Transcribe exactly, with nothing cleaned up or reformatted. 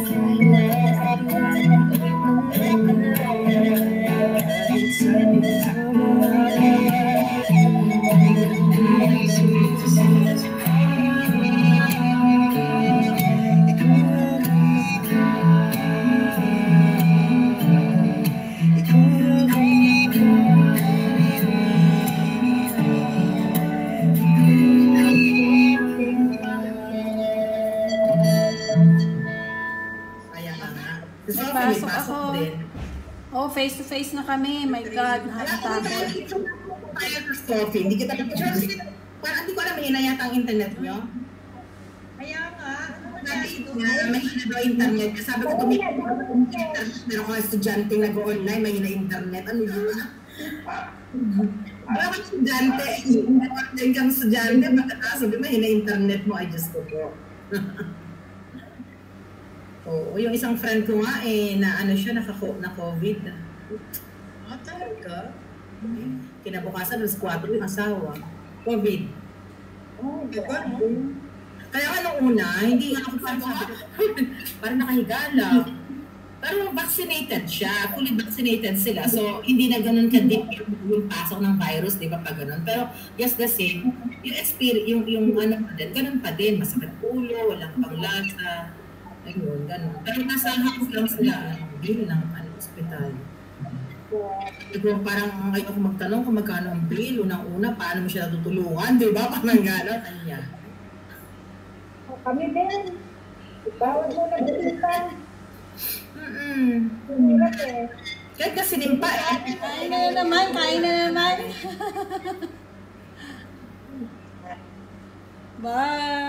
Pasok ako. Oh, face to face na kami. My God, nakakatakot. Hindi kita parang hindi ko alam, mahina yata ang internet nyo. Kaya nga, mahina daw internet. Sabi ko, tumigil pero kung estudyante nag-online, mahina internet. Ano yun? Wala kang estudyante. Online kang estudyante. Pagkatapos sabi, mahina internet mo. Ay, Diyos ko po. Oo, yung isang friend ko nga eh, na ano siya, na-COVID. Ah, talaga? Kinabukasan, alas kwatro yung asawa. COVID. Oh, diba? Kaya nga nung una, hindi nga ako parang sabi ko, parang nakahiga lang. Pero vaccinated siya, fully vaccinated sila. So, hindi na ganun ka-deep yung, yung pasok ng virus, di ba, pag ganun. Pero, just the same, yung experience, yung, yung ano pa din, ganun pa din. Masakit ulo, walang panglasa. Ayun, ganun. Pero nasa house lang sila, ano, bill ng ano, hospital. Diba, parang ayoko magtanong kung magkano ang bill. Unang-una, paano mo siya natutulungan, di ba? Parang gano'n, kanya. Kami din. Bawal mo na bisita. Mm-mm. Kahit na sinimpa eh. Kain na naman, kain na naman. Bye!